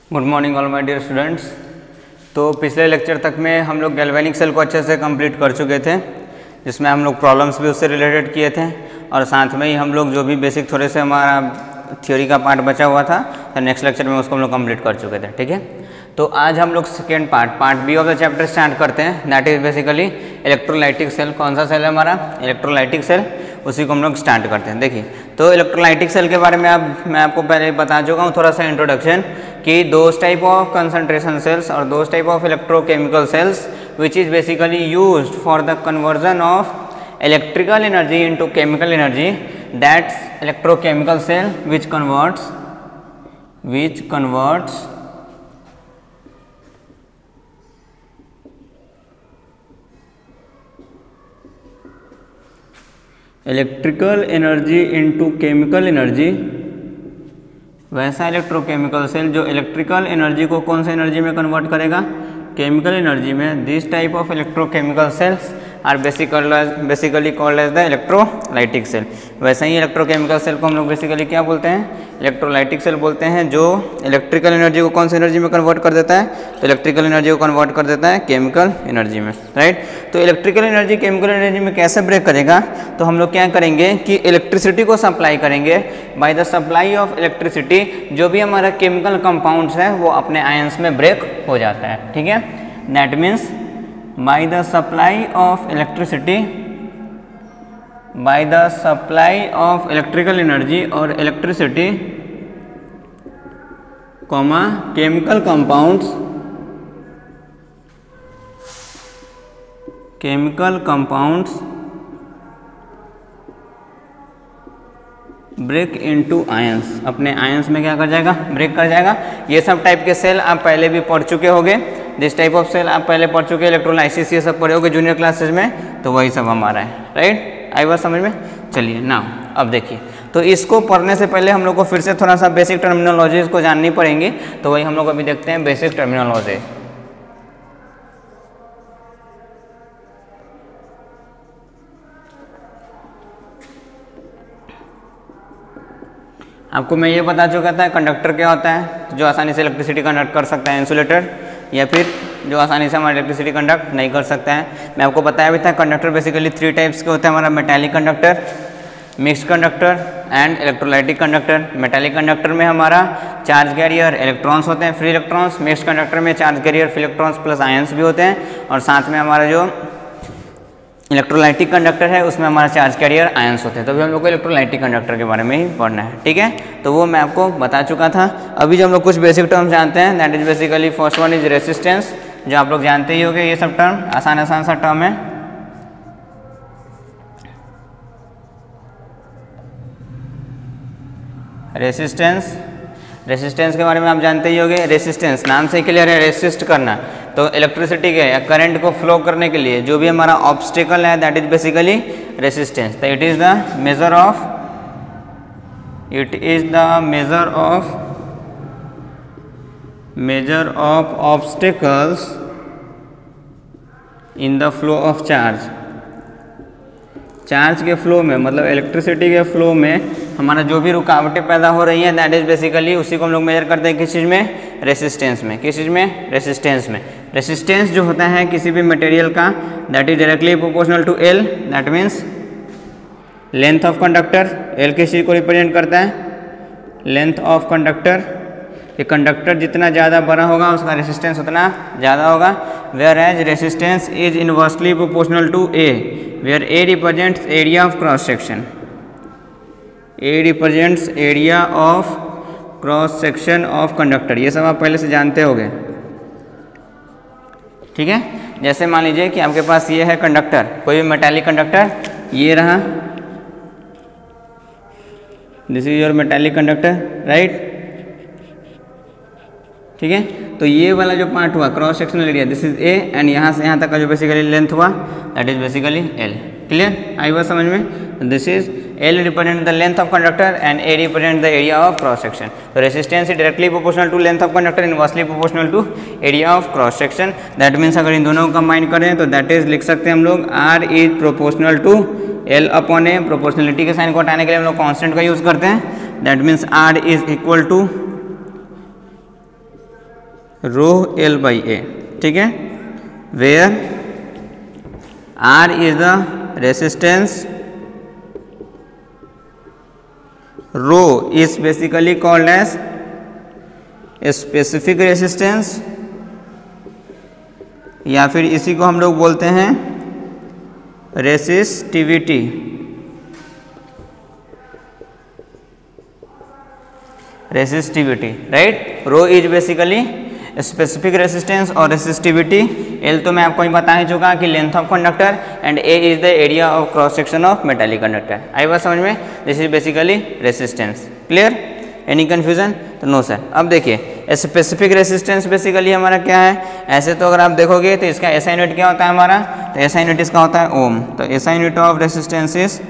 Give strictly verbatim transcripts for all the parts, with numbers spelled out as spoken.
Good morning all my dear students. तो पिछले lecture तक में हम लोग गैल्वेनिक सेल को अच्छे से कंप्लीट कर चुके थे, जिसमें हम लोग प्रॉब्लम्स भी उससे रिलेटेड किए थे और साथ में ही हम लोग जो भी बेसिक थोड़े से हमारा थ्योरी का पार्ट बचा हुआ था तो नेक्स्ट लेक्चर में उसको हम लोग कंप्लीट कर चुके थे। ठीक है, तो आज हम लोग second part part B of the chapter start करते हैं। That is basically electrolytic cell. कौन सा सेल है हमारा? Electrolytic cell. उसी को हम लोग स्टार्ट करते हैं। देखिए, तो इलेक्ट्रोलाइटिक सेल के बारे में अब मैं आपको पहले बता चुका हूँ थोड़ा सा इंट्रोडक्शन कि those type of concentration cells और those type of electrochemical cells which is basically used for the conversion of electrical energy into chemical energy, that's electrochemical cell which converts which converts electrical energy into chemical energy। वैसा electrochemical cell जो electrical energy को कौन सा energy में convert करेगा? Chemical energy में। This type of electrochemical cells are basically called as the electrolytic cell. वैसे ही इलेक्ट्रोकेमिकल सेल को हम लोग बेसिकली क्या बोलते हैं? इलेक्ट्रोलाइटिक सेल बोलते हैं, जो इलेक्ट्रिकल एनर्जी को कौन सी एनर्जी में कन्वर्ट कर देता है? तो इलेक्ट्रिकल एनर्जी को कन्वर्ट कर देता है केमिकल एनर्जी में, राइट। तो इलेक्ट्रिकल एनर्जी केमिकल एनर्जी में कैसे ब्रेक करेगा? तो हम लोग क्या करेंगे कि इलेक्ट्रिसिटी को सप्लाई करेंगे। By the supply of electricity जो भी हमारा केमिकल कंपाउंड्स है वो अपने आयंस में ब्रेक हो जाता है। ठीक है, that means by the supply of electricity by the supply of electrical energy or electricity comma chemical compounds chemical compounds break into ions. अपने आयंस में क्या कर जाएगा? ब्रेक कर जाएगा। ये सब टाइप के सेल आप पहले भी पढ़ चुके होंगे। दिस टाइप ऑफ सेल आप पहले पढ़ चुके हैं, इलेक्ट्रोलाइसिस ये सब पढ़े होंगे जूनियर क्लासेज में, तो वही सब हमारा है, राइट। आई बात समझ में? चलिए ना, अब देखिए, तो इसको पढ़ने से पहले हम लोग को फिर से थोड़ा सा बेसिक टर्मिनोलॉजीज को जाननी पड़ेंगी, तो वही हम लोग अभी देखते हैं बेसिक टर्मिनोलॉजी। आपको मैं ये बता चुका था कंडक्टर क्या होता है, जो आसानी से इलेक्ट्रिसिटी कंडक्ट कर सकता है, इंसुलेटर, या फिर जो आसानी से हमारा इलेक्ट्रिसिटी कंडक्ट नहीं कर सकता है। मैं आपको बताया भी था कंडक्टर बेसिकली थ्री टाइप्स के होते हैं हमारा, metallic conductor, mixed conductor and electrolytic conductor. Metallic conductor में हमारा चार्ज कैरियर इलेक्ट्रॉन्स होते हैं, फ्री इलेक्ट्रॉन्स। मिक्स्ड कंडक्टर में charge carrier free electrons plus ions भी होते हैं, और साथ में हमारा जो इलेक्ट्रोलाइटिक कंडक्टर है उसमें हमारा चार्ज कैरियर आयंस होते हैं। तो अभी हम लोग को इलेक्ट्रोलाइटिक कंडक्टर के बारे में ही पढ़ना है, ठीक है। तो वो मैं आपको बता चुका था। अभी जो हम लोग कुछ बेसिक टर्म्स जानते हैं, that is basically first one is resistance, जो आप लोग जानते ही होंगे। ये सब टर्म आसान आसान सा टर्म है। रेसिस्टेंस, रेसिस्टेंस के बारे में आप जानते ही होंगे। रेसिस्टेंस नाम से क्लियर है, रेसिस्ट करना। तो इलेक्ट्रिसिटी के या करंट को फ्लो करने के लिए जो भी हमारा ऑब्स्टिकल है दैट इज बेसिकली रेसिस्टेंस। तो it is the measure of it is the measure of measure of obstacles in the flow of charge. Charge के फ्लो में, मतलब इलेक्ट्रिसिटी के फ्लो में हमारा जो भी रुकावटें पैदा हो रही हैं दैट इज बेसिकली उसी को हम लोग मेजर करते हैं किस चीज़ में? रेसिस्टेंस में। किस चीज़ में? रेसिस्टेंस में। रेसिस्टेंस जो होता है किसी भी मटेरियल का that is directly proportional to L, that means length of conductor. L किस चीज़ को रिप्रेजेंट करता है? Length of conductor. कि कंडक्टर जितना ज़्यादा बड़ा होगा उसका रेसिस्टेंस उतना ज़्यादा होगा। Whereas resistance is inversely proportional to A, where A represents area of cross section. A represents area of cross section of conductor. ये सब आप पहले से जानते होंगे, ठीक है। जैसे मान लीजिए कि आपके पास ये है कंडक्टर, कोई भी मेटालिक कंडक्टर, ये रहा, this is your metallic conductor, right, ठीक है। तो ये वाला जो पार्ट हुआ cross sectional area, this is A, and यहाँ से यहाँ तक का जो बेसिकली लेंथ हुआ that is basically L. Clear? आई बात समझ में? This is L represent the length of conductor and A represent the area of cross section. तो resistance is directly proportional to length of conductor, inversely proportional to area of cross section. That means अगर इन दोनों को combine करें तो that is लिख सकते हैं हम लोग R is proportional to L upon A. Proportionality के साइन को हटाने के लिए हम लोग कांस्टेंट का यूज करते हैं, that means R is equal to rho L by A, ठीक है, where R is the resistance, rho is basically called as specific resistance, या फिर इसी को हम लोग बोलते हैं resistivity. Resistivity, right. Rho is basically specific resistance और रेसिस्टिविटी। एल तो मैं आपको ही बता ही चुका कि length of conductor, and A is the area of cross section of metallic conductor. आई बात समझ में? This is basically resistance. Clear? Any confusion? तो नो सर। अब देखिए स्पेसिफिक रेसिस्टेंस बेसिकली हमारा क्या है? ऐसे तो अगर आप देखोगे तो इसका एसआई यूनिट क्या होता है हमारा? तो एसआई यूनिट इसका होता है ओम। तो SI unit of resistance is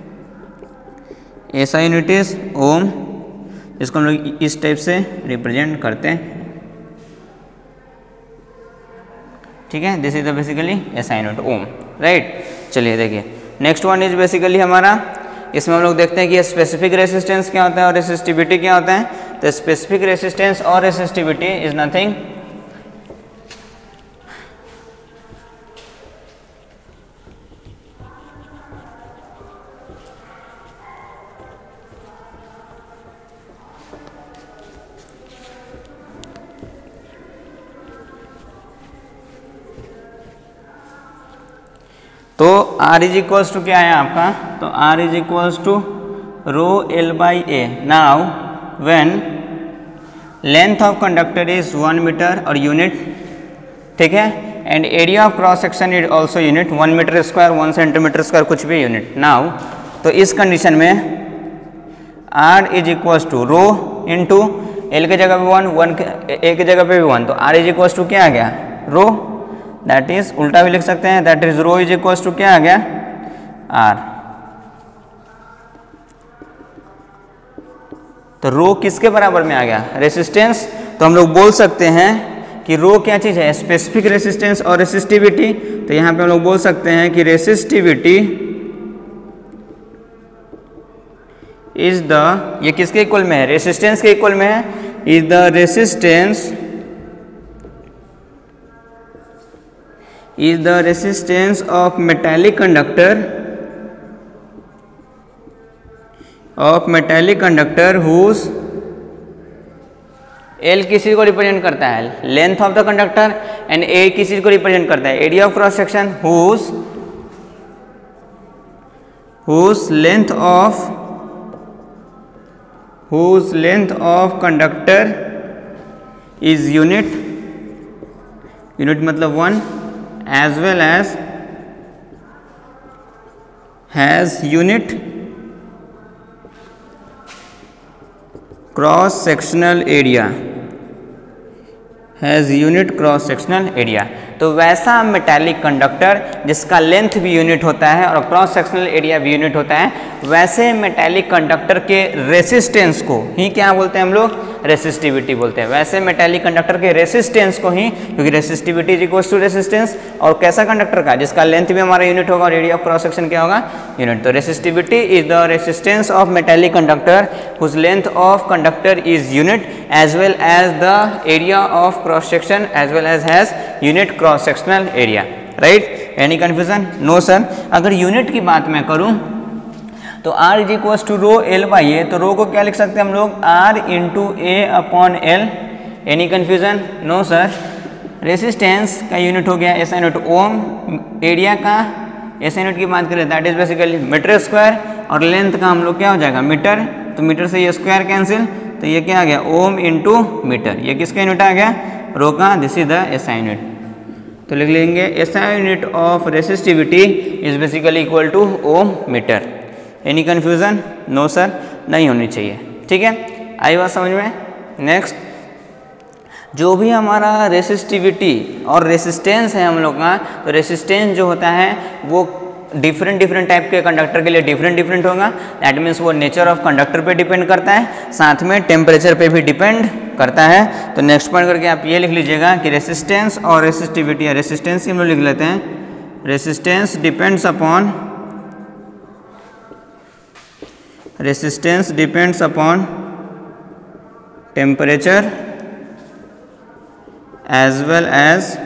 SI unit is ohm. इसको हम लोग इस टाइप से रिप्रेजेंट करते हैं, ठीक है। This is the basically SI unit ohm, right. चलिए देखिए नेक्स्ट वन इज बेसिकली हमारा, इसमें हम लोग देखते हैं कि स्पेसिफिक रेसिस्टेंस क्या होता है और रेसिस्टिविटी क्या होता है। तो स्पेसिफिक रेसिस्टेंस और रेसिस्टिविटी इज नथिंग तो R इज इक्वल्स टू क्या है आपका? तो R is equals to rho L by A. Now when length of conductor is one metre और यूनिट, ठीक है, and area of cross section is also unit, one metre square, one centimetre square, कुछ भी unit. Now तो इस condition में R is equals to rho into L के जगह पे वन, वन ए के जगह पे भी वन, तो R इज इक्वल्स टू क्या आ गया? रो। दैट इज उल्टा भी लिख सकते हैं, that is rho is equals to क्या आ गया? आर। तो रो किसके बराबर में आ गया? रेसिस्टेंस। तो हम लोग बोल सकते हैं कि रो क्या चीज है? स्पेसिफिक रेसिस्टेंस और रेसिस्टिविटी। तो यहां पे हम लोग बोल सकते हैं कि रेसिस्टिविटी इज द, ये किसके इक्वल में है? रेसिस्टेंस के इक्वल में है। Is the resistance is the resistance of metallic conductor of metallic conductor whose L किसी को रिप्रेजेंट करता है? Length of the conductor, and A किसी को रिप्रेजेंट करता है? Area of cross section. whose whose length of whose length of conductor is unit, unit मतलब one, as well as has unit cross sectional area, has unit cross sectional area। तो वैसा metallic conductor जिसका length भी unit होता है और cross sectional area भी unit होता है, वैसे मेटालिक कंडक्टर के रेसिस्टेंस को ही क्या बोलते हैं हम लोग? रेसिस्टिविटी बोलते हैं। वैसे मेटालिक कंडक्टर के रेसिस्टेंस को ही, क्योंकि resistivity is equals to resistance, और कैसा कंडक्टर का? जिसका लेंथ भी हमारा यूनिट होगा और एरिया ऑफ क्रॉस सेक्शन क्या होगा? यूनिट। तो resistivity is the resistance of metallic conductor whose length of conductor is unit as well as the area of cross section as well as has unit cross sectional area, right. Any confusion? No sir. अगर unit की बात मैं करूं तो R is equals to rho L by A. तो rho को क्या लिख सकते हैं हम लोग? R into A upon L. Any confusion? No sir. Resistance का यूनिट हो गया एसआई यूनिट ओम, एरिया का एसआई यूनिट की बात करें that is basically metre square, और लेंथ का हम लोग क्या हो जाएगा? मीटर। तो मीटर से ये स्क्वायर कैंसिल, तो ये क्या आ गया? Ohm into metre. ये किसका यूनिट आ गया? रो का। This is the SI unit. तो लिख लेंगे SI unit of resistivity is basically equal to ohm metre. Any confusion? No sir, नहीं होनी चाहिए, ठीक है। आई बात समझ में? नेक्स्ट, जो भी हमारा रेसिस्टिविटी और रेसिस्टेंस है हम लोग का, तो रेसिस्टेंस जो होता है वो डिफरेंट डिफरेंट टाइप के कंडक्टर के लिए डिफरेंट डिफरेंट होगा। दैट मीन्स वो नेचर ऑफ कंडक्टर पे डिपेंड करता है, साथ में टेम्परेचर पे भी डिपेंड करता है। तो नेक्स्ट पॉइंट करके आप ये लिख लीजिएगा कि रेसिस्टेंस और रेसिस्टिविटी, रेसिस्टेंस हम लोग लिख लेते हैं, resistance depends upon resistance depends upon temperature as well as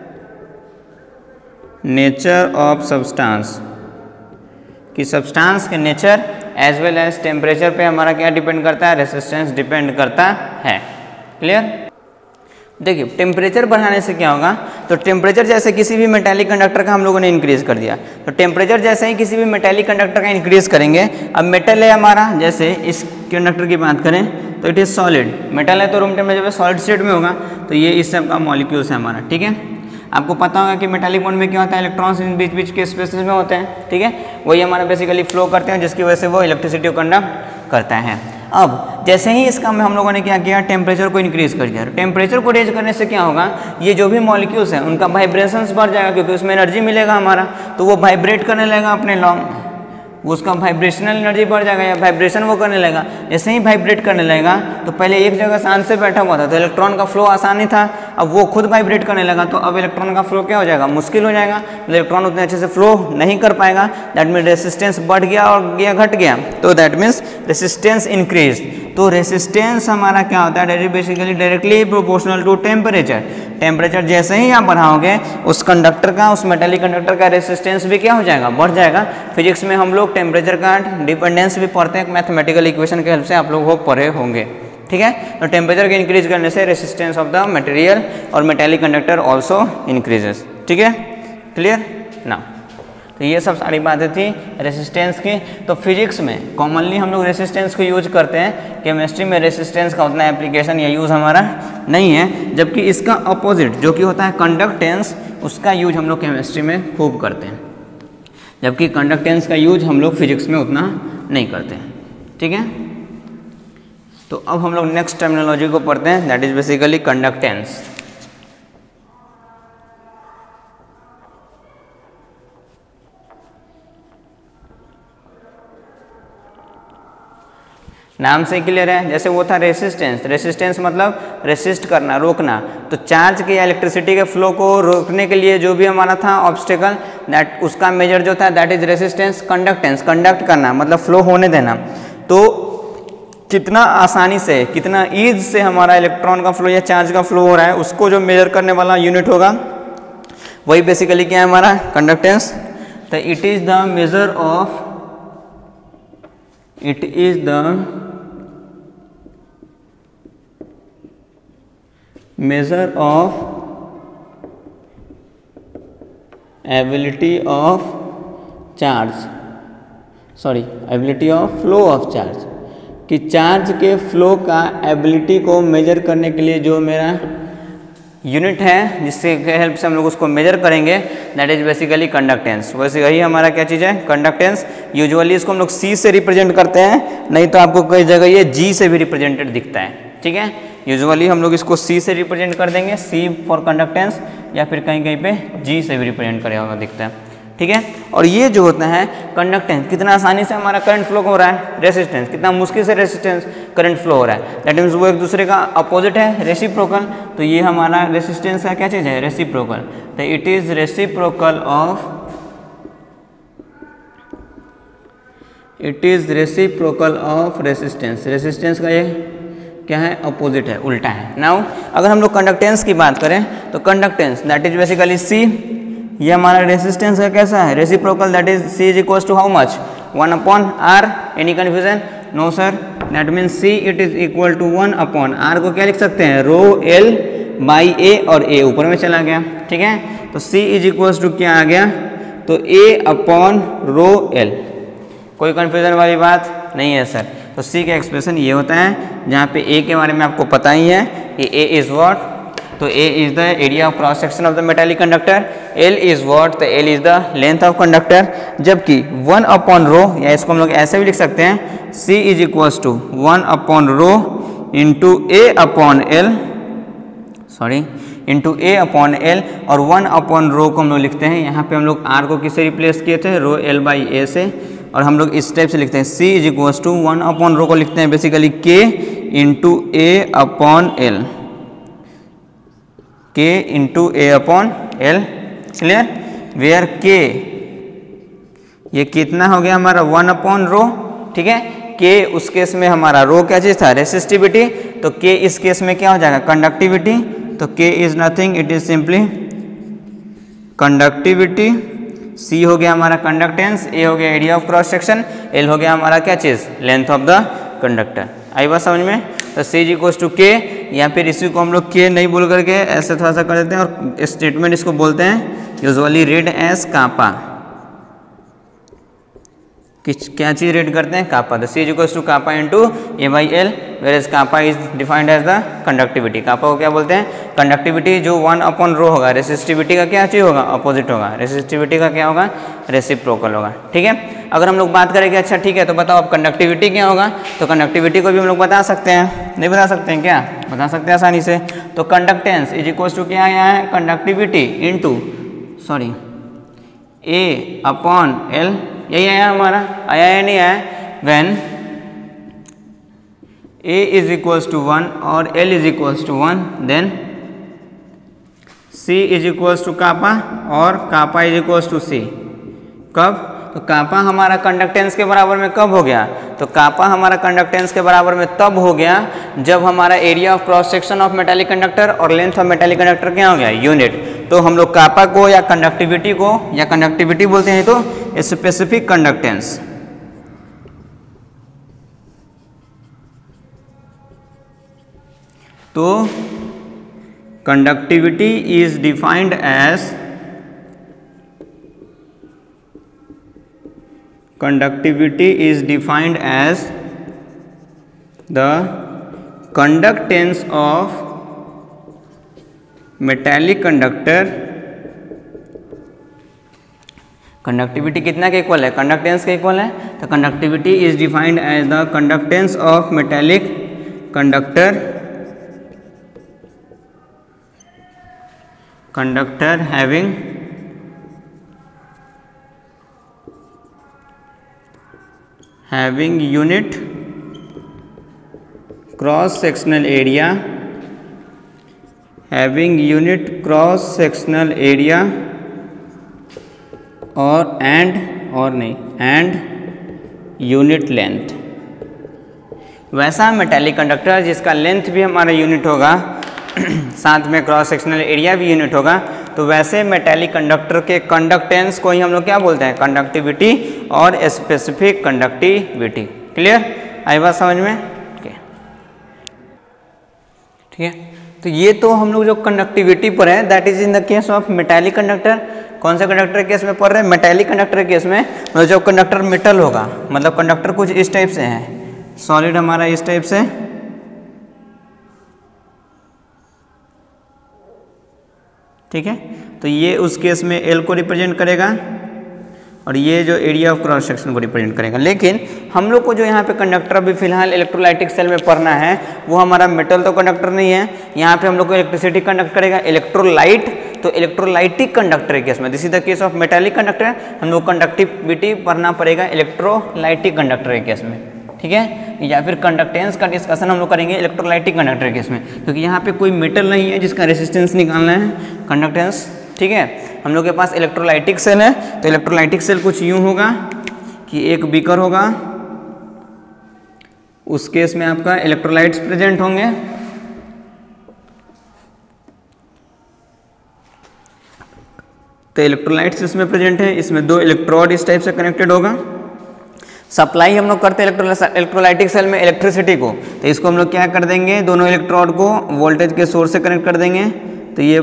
nature of substance, कि सब्सटेंस के nature as well as temperature पे हमारा क्या डिपेंड करता है, रेसिस्टेंस डिपेंड करता है। क्लियर। देखिए टेम्परेचर बढ़ाने से क्या होगा, तो टेम्परेचर जैसे किसी भी मेटालिक कंडक्टर का हम लोगों ने इंक्रीज कर दिया, तो टेम्परेचर जैसे ही किसी भी मेटालिक कंडक्टर का इंक्रीज करेंगे, अब मेटल है हमारा, जैसे इस कंडक्टर की बात करें तो इट इज़ सॉलिड, मेटल है तो रूम टेम्परेचर पे सॉलिड स्टेट में होगा, तो ये इस सब का मॉलिक्यूल्स है हमारा। ठीक है, आपको पता होगा कि मेटालिक बॉन्ड में क्या होता है, इलेक्ट्रॉन्स इन बीच बीच के स्पेसेस में होते हैं। ठीक है, वही हमारा बेसिकली फ्लो करते हैं, जिसकी वजह से वो इलेक्ट्रिसिटी को कंडक्ट करता है। अब जैसे ही इसका में हम लोगों ने क्या किया, टेम्परेचर को इंक्रीज कर दिया। टेम्परेचर को रेज करने से क्या होगा, ये जो भी मॉलिक्यूल्स हैं उनका वाइब्रेशंस बढ़ जाएगा, क्योंकि उसमें एनर्जी मिलेगा हमारा, तो वो वाइब्रेट करने लगेगा अपने लॉन्ग, उसका वाइब्रेशनल एनर्जी बढ़ जाएगा या वाइब्रेशन वो करने लगेगा। जैसे ही वाइब्रेट करने लगेगा तो पहले एक जगह शांत से बैठा हुआ था तो इलेक्ट्रॉन का फ्लो आसानी था, अब वो खुद वाइब्रेट करने लगा तो अब इलेक्ट्रॉन का फ्लो क्या हो जाएगा, मुश्किल हो जाएगा, इलेक्ट्रॉन उतने अच्छे से फ्लो नहीं कर पाएगा। दैट मीन्स रेसिस्टेंस बढ़ गया और गया घट गया, तो दैट मीन्स रेसिस्टेंस इंक्रीज। तो रेसिस्टेंस हमारा क्या होता है, direct basically directly proportional to temperature. Temperature जैसे ही आप बढ़ाओगे उस कंडक्टर का, उस मेटालिक कंडक्टर का रेसिस्टेंस भी क्या हो जाएगा, बढ़ जाएगा। फिजिक्स में हम लोग टेम्परेचर का डिपेंडेंस भी पढ़ते हैं, मैथमेटिकल इक्वेशन के हेल्प से आप लोग वो पढ़े होंगे। ठीक है, तो टेम्परेचर के इंक्रीज करने से रेसिस्टेंस ऑफ द मटेरियल और मेटालिक कंडक्टर ऑल्सो इंक्रीजेस। ठीक है, क्लियर ना। तो ये सब सारी बातें थी रेसिस्टेंस की। तो फिजिक्स में कॉमनली हम लोग रेसिस्टेंस को यूज करते हैं, केमिस्ट्री में रेसिस्टेंस का उतना एप्लीकेशन या यूज़ हमारा नहीं है, जबकि इसका अपोजिट जो कि होता है कंडक्टेंस, उसका यूज हम लोग केमिस्ट्री में खूब करते हैं, जबकि कंडक्टेंस का यूज हम लोग फिजिक्स में उतना नहीं करते हैं। ठीक है, तो अब हम लोग नेक्स्ट टर्मिनोलॉजी को पढ़ते हैं, दैट इज बेसिकली कंडक्टेंस। नाम से क्लियर है, जैसे वो था रेसिस्टेंस, रेसिस्टेंस मतलब रेसिस्ट करना, रोकना। तो चार्ज के या इलेक्ट्रिसिटी के फ्लो को रोकने के लिए जो भी हमारा था ऑब्स्टेकल, दैट उसका मेजर जो था that is resistance. Conductance, conduct करना मतलब फ्लो होने देना। तो कितना आसानी से, कितना ईज से हमारा इलेक्ट्रॉन का फ्लो या चार्ज का फ्लो हो रहा है, उसको जो मेजर करने वाला यूनिट होगा वही बेसिकली क्या है हमारा कंडक्टेंस। तो it is the measure of, it is the measure of ability of charge, sorry ability of flow of charge, कि चार्ज के फ्लो का एबिलिटी को मेजर करने के लिए जो मेरा यूनिट है जिससे हेल्प से हम लोग उसको मेजर करेंगे, दैट इज बेसिकली कंडक्टेंस। वैसे यही हमारा क्या चीज़ है, कंडक्टेंस। यूजुअली इसको हम लोग सी से रिप्रेजेंट करते हैं, नहीं तो आपको कई जगह ये जी से भी रिप्रेजेंटेड दिखता है। ठीक है, यूजुअली हम लोग इसको सी से रिप्रेजेंट कर देंगे, सी फॉर कंडक्टेंस, या फिर कहीं कहीं पे जी से भी रिप्रेजेंट करेगा हुआ दिखता है। ठीक है, और ये जो होता है कंडक्टेंस, कितना आसानी से हमारा करंट फ्लो हो रहा है, रेसिस्टेंस कितना मुश्किल से रेसिस्टेंस करंट फ्लो हो रहा है, दैट मीन्स वो एक दूसरे का अपोजिट है, रेसिप्रोकल। तो ये हमारा रेसिस्टेंस का क्या चीज़ है, रेसिप्रोकल। तो it is reciprocal of, it is reciprocal of resistance. Resistance का ये क्या है, अपोजिट है, उल्टा है। नाउ अगर हम लोग कंडक्टेंस की बात करें तो conductance that is basically C, ये हमारा रेसिस्टेंस का कैसा है, reciprocal, that is C is equal to how much, one upon R. Any confusion, no sir, that mean C it is equal to one upon R को क्या लिख सकते हैं, रो एल बाई ए, और ए ऊपर में चला गया। ठीक है, तो सी इज इक्वल टू क्या आ गया, तो ए अपॉन रो एल। कोई कन्फ्यूजन वाली बात नहीं है सर। तो सी का एक्सप्रेशन ये होता है, जहाँ पे ए के बारे में आपको पता ही है कि ए इज व्हाट, तो A is the area of cross section of the metallic conductor, L is what, तो L is the length of conductor. जबकि वन अपॉन रो, या इसको हम लोग ऐसे भी लिख सकते हैं, C is equals to one upon rho into A upon L, sorry into A upon L, और वन अपॉन रो को हम लोग लिखते हैं, यहाँ पे हम लोग आर को किससे रिप्लेस किए थे, रो एल बाई ए से, और हम लोग इस टाइप से लिखते हैं, C is equals to one upon rho को लिखते हैं basically K into A upon L, K into A upon L. Clear, where K ये कितना हो गया हमारा, वन अपॉन रो। ठीक है, के उस केस में हमारा रो क्या चीज़ था, रेसिस्टिविटी, तो के इस केस में क्या हो जाएगा, कंडक्टिविटी। तो K is nothing, it is simply conductivity, C हो गया हमारा कंडक्टेंस, A हो गया area of cross section, L हो गया हमारा क्या चीज़, लेंथ ऑफ द कंडक्टर। आई बात समझ में? तो C इज इक्वल्स टू के, या फिर इसी को हम लोग K नहीं बोल करके ऐसे थोड़ा सा कर देते हैं और स्टेटमेंट इसको बोलते हैं यूजुअली रीड एज कापा। किस क्या चीज़ रीड करते हैं, कापा। तो C is equals to kappa into A by L, where as kappa is defined as the conductivity. Kappa को क्या बोलते हैं, कंडक्टिविटी, जो वन अपॉन रो होगा। रेसिस्टिविटी का क्या चीज़ होगा, अपोजिट होगा। रेसिस्टिविटी का क्या होगा, रेसिप्रोकल होगा। ठीक है, अगर हम लोग बात करेंगे, अच्छा ठीक है तो बताओ अब कंडक्टिविटी क्या होगा, तो कंडक्टिविटी को भी हम लोग बता सकते हैं, नहीं बता सकते हैं क्या, बता सकते हैं आसानी से। तो कंडक्टेंस इज इक्वल्स टू क्या आया है, conductivity into sorry A upon L, यही आया हमारा, आया या नहीं आया, when A is equals to one और L is equals to one, then C is equals to kappa और kappa is equals to C। कब, तो कापा हमारा कंडक्टेंस के बराबर में कब हो गया, तो कापा हमारा कंडक्टेंस के बराबर में तब हो गया जब हमारा area of cross section of metallic conductor और लेंथ ऑफ मेटालिक कंडक्टर क्या हो गया, यूनिट। तो हम लोग कापा को या कंडक्टिविटी को या कंडक्टिविटी बोलते हैं तो स्पेसिफिक कंडक्टेंस, तो conductivity is defined as conductivity is defined as the conductance of metallic conductor। Conductivity कितना के इक्वल है, कंडक्टेंस के इक्वल है। तो conductivity is defined as the conductance of metallic conductor conductor having having unit cross sectional area having unit cross sectional area और and और नहीं and unit length। वैसा मेटालिक कंडक्टर जिसका लेंथ भी हमारा यूनिट होगा साथ में क्रॉस सेक्शनल एरिया भी यूनिट होगा, तो वैसे मेटालिक कंडक्टर के कंडक्टेंस को ही हम लोग क्या बोलते हैं, कंडक्टिविटी और स्पेसिफिक कंडक्टिविटी। क्लियर, आई बात समझ में? ठीक है, तो ये तो हम लोग जो कंडक्टिविटी पर है that is in the case of metallic conductor. कौन सा कंडक्टर के केस में पढ़ रहे हैं, मेटालिक कंडक्टर के केस में। मतलब जब कंडक्टर मेटल होगा, मतलब कंडक्टर कुछ इस टाइप से है, सॉलिड हमारा इस टाइप से, ठीक है, तो ये उस केस में एल को रिप्रेजेंट करेगा और ये जो एरिया ऑफ क्रॉस सेक्शन को रिप्रेजेंट करेगा। लेकिन हम लोग को जो यहाँ पे कंडक्टर अभी फिलहाल इलेक्ट्रोलाइटिक सेल में पढ़ना है वो हमारा मेटल तो कंडक्टर नहीं है, यहाँ पे हम लोग को इलेक्ट्रिसिटी कंडक्ट करेगा, इलेक्ट्रोलाइट। तो इलेक्ट्रोलाइटिक कंडक्टर के केस में, this is the case of metallic conductor, हम लोग कंडक्टिविटी पढ़ना पड़ेगा इलेक्ट्रोलाइटिक कंडक्टर के केस में। ठीक है, या फिर कंडक्टेंस का डिस्कशन हम लोग करेंगे इलेक्ट्रोलाइटिक कंडक्टर के केस में, क्योंकि यहाँ पे कोई मेटल नहीं है जिसका रेसिस्टेंस निकालना है, कंडक्टेंस। ठीक है, हम लोग के पास इलेक्ट्रोलाइटिक सेल है, तो इलेक्ट्रोलाइटिक सेल कुछ यूँ होगा कि एक बीकर होगा, उस केस में आपका इलेक्ट्रोलाइट्स प्रेजेंट होंगे, तो इलेक्ट्रोलाइट्स इसमें प्रेजेंट है, इसमें दो इलेक्ट्रोड इस टाइप से कनेक्टेड होगा। सप्लाई हम लोग करते हैं इलेक्ट्रोलाइटिक सेल में इलेक्ट्रिसिटी को, तो इसको हम लोग क्या कर देंगे, दोनों इलेक्ट्रोड को वोल्टेज के सोर्स से कनेक्ट कर देंगे। तो ये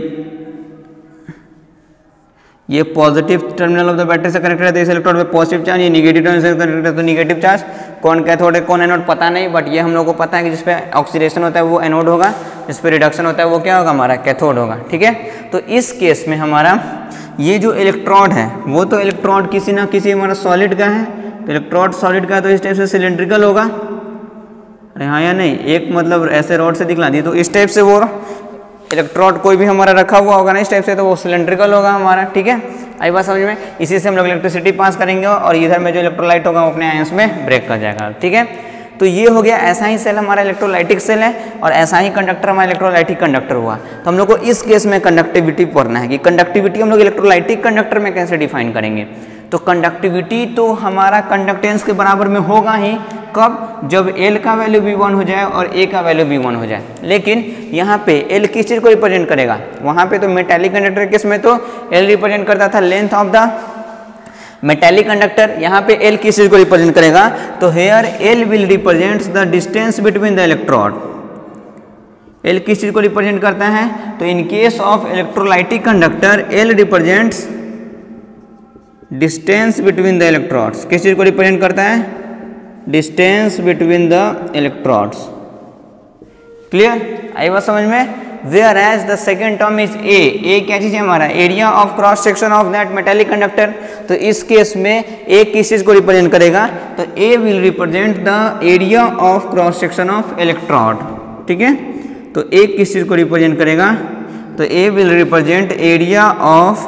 ये positive terminal of the battery से कनेक्टेड है, तो इस इलेक्ट्रोड पे पॉजिटिव चार्ज, ये निगेटिव टर्मिनल से कनेक्टेड है तो निगेटिव चार्ज। कौन कैथोड है कौन एनोड पता नहीं, बट ये हम लोग को पता है कि जिस पे ऑक्सीडेशन होता है वो एनोड होगा, जिस पे रिडक्शन होता है वो क्या होगा, हमारा कैथोड होगा। ठीक है, तो इस केस में हमारा ये जो इलेक्ट्रोड है वो तो इलेक्ट्रोड किसी ना किसी हमारा सॉलिड का है, तो इलेक्ट्रोड सॉलिड का है तो इस टाइप से सिलेंड्रिकल होगा। अरे हाँ या नहीं, एक मतलब ऐसे रॉड से दिखला दी तो इस टाइप से वो इलेक्ट्रोड कोई भी हमारा रखा हुआ होगा ना इस टाइप से, तो वो सिलेंड्रिकल होगा हमारा। ठीक है, आई बात समझ में? इसी से हम लोग इलेक्ट्रिसिटी पास करेंगे और इधर में जो इलेक्ट्रोलाइट होगा वो अपने आयंस में ब्रेक कर जाएगा। ठीक है, तो ये हो गया, ऐसा ही सेल हमारा इलेक्ट्रोलाइटिक सेल है और ऐसा ही कंडक्टर हमारा इलेक्ट्रोलाइटिक कंडक्टर हुआ। तो हम लोग को इस केस में कंडक्टिविटी पढ़ना है कि कंडक्टिविटी हम लोग इलेक्ट्रोलाइटिक कंडक्टर में कैसे डिफाइन करेंगे। तो कंडक्टिविटी तो हमारा कंडक्टेंस के बराबर में होगा ही, कब? जब L का वैल्यू भी वन हो जाए और A का वैल्यू भी वन हो जाए। लेकिन यहाँ पे L किस चीज़ को रिप्रेजेंट करेगा? वहाँ पे तो मेटालिक कंडक्टर केस में तो L रिप्रेजेंट करता था length of the metallic conductor, यहाँ पे L किस चीज़ को रिप्रेजेंट करेगा? तो here L will represents the distance between the electrode. L किस चीज़ को रिप्रेजेंट करता है? तो in case of electrolytic conductor L represents distance between the electrodes. किस चीज़ को रिप्रेजेंट करता है? Distance between the electrodes. Clear? आई बात समझ में? Where as the second term is A. A क्या चीज़ है हमारा? Area of cross section of that metallic conductor. तो इस केस में ए किस चीज़ को रिप्रेजेंट करेगा? तो A will represent the area of cross section of electrode. ठीक है, तो ए किस चीज़ को रिप्रेजेंट करेगा? तो A will represent area of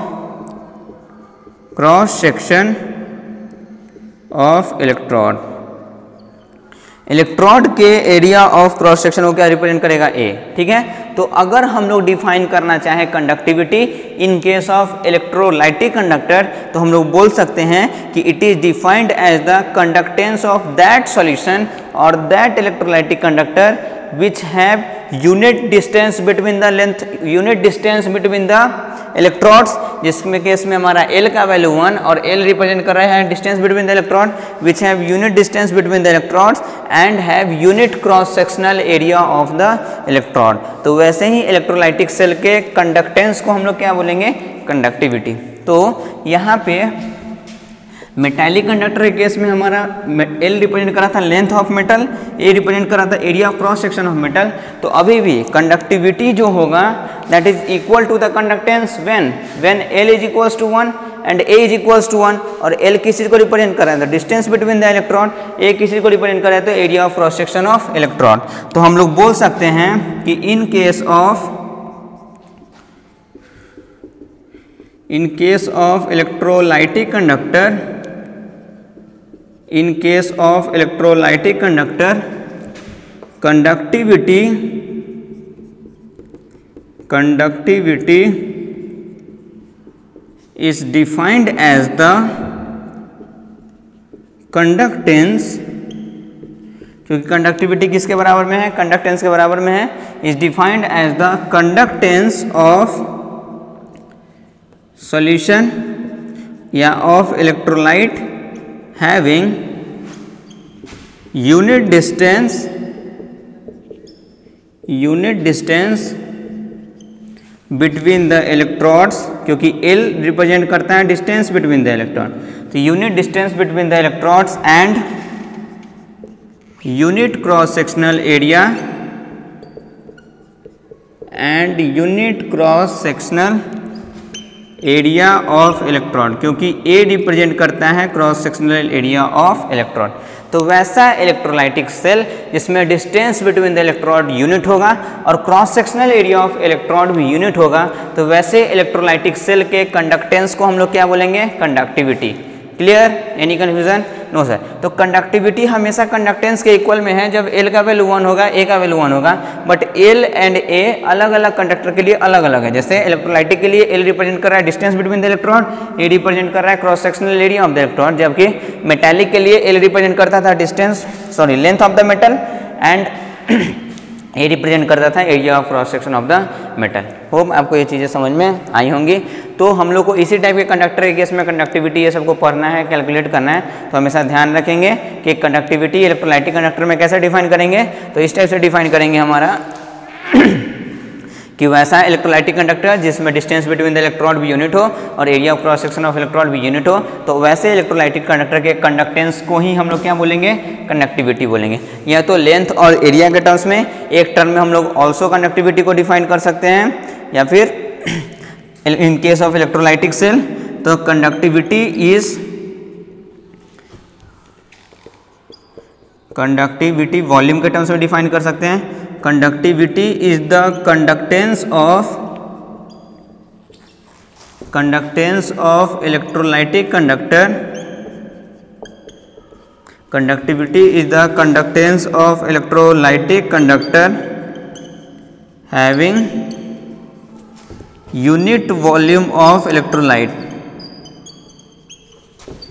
cross section of electrode. Electrode के एरिया ऑफ क्रॉस सेक्शन को क्या रिप्रेजेंट करेगा? ए। ठीक है, तो अगर हम लोग डिफाइन करना चाहें conductivity in case of electrolytic conductor, तो हम लोग बोल सकते हैं कि it is defined as the conductance of that solution और that electrolytic conductor which have unit distance between the length unit distance between the electrodes, जिसमें केस में हमारा L का वैल्यू वन और L रिप्रेजेंट कर रहा है distance between the electron, which have unit distance between the electrodes and have unit cross sectional area of the electrode। तो वैसे ही इलेक्ट्रोलाइटिक सेल के कंडक्टेंस को हम लोग क्या बोलेंगे? कंडक्टिविटी। तो यहाँ पे मेटालिक कंडक्टर के केस में हमारा L रिप्रेजेंट करा था length of metal, A represent करा था area of cross section of metal. तो अभी भी कंडक्टिविटी जो होगा that is equal to the conductance when when L is equals to one and A is equals to one. और L किस चीज़ को रिप्रेजेंट कर रहा है? Distance between the electron. A किस चीज़ को रिप्रेजेंट कर रहा है? तो area of cross section of electron. तो हम लोग बोल सकते हैं कि in case of in case of electrolytic conductor in case of electrolytic conductor conductivity conductivity is defined as the conductance, क्योंकि कंडक्टिविटी किसके बराबर में है? कंडक्टेंस के बराबर में है। is defined as the conductance of solution या of electrolyte having unit distance unit distance between the electrodes, क्योंकि L रिप्रेजेंट करता है डिस्टेंस बिटवीन द इलेक्ट्रॉन। तो unit distance between the electrodes and unit cross sectional area and unit cross sectional area of electron, क्योंकि A represent करता है cross sectional area of electron. तो वैसा electrolytic cell जिसमें distance between the electrode unit होगा और cross sectional area of electrode भी unit होगा, तो वैसे इलेक्ट्रोलाइटिक सेल के कंडक्टेंस को हम लोग क्या बोलेंगे? Conductivity. Clear? Any confusion? No sir. तो कंडक्टिविटी हमेशा कंडक्टेंस के इक्वल में है जब L का वैल्यू वन होगा, A का वैल्यू वन होगा। बट L एंड A अलग अलग कंडक्टर के लिए अलग अलग है। जैसे इलेक्ट्रोलाइटिक के लिए L रिप्रेजेंट कर रहा है distance between the electron, A represent कर रहा है cross sectional area of the electron, जबकि मेटालिक के लिए L रिप्रेजेंट करता था distance sorry length of the metal and A represent करता था area of cross section of the metal. Hope आपको ये चीज़ें समझ में आई होंगी। तो हम लोग को इसी टाइप के कंडक्टर के केस में कंडक्टिविटी ये सबको पढ़ना है, कैलकुलेट करना है। तो हमेशा ध्यान रखेंगे कि कंडक्टिविटी इलेक्ट्रोलाइटिक कंडक्टर में कैसे डिफाइन करेंगे? तो इस टाइप से डिफाइन करेंगे हमारा कि वैसा इलेक्ट्रोलाइटिक कंडक्टर जिसमें डिस्टेंस बिटवीन द इलेक्ट्रोड भी यूनिट हो और area of cross section of electrode भी यूनिट हो, तो वैसे इलेक्ट्रोलाइटिक कंडक्टर के कंडक्टेंस को ही हम लोग क्या बोलेंगे? कंडक्टिविटी बोलेंगे। या तो लेंथ और एरिया के टर्म्स में, एक टर्म में हम लोग ऑल्सो कंडक्टिविटी को डिफाइन कर सकते हैं, या फिर in case of electrolytic cell तो कंडक्टिविटी इज कंडक्टिविटी वॉल्यूम के टर्म्स में डिफाइन कर सकते हैं। Conductivity is the conductance of conductance of electrolytic conductor conductivity is the conductance of electrolytic conductor having unit volume of electrolyte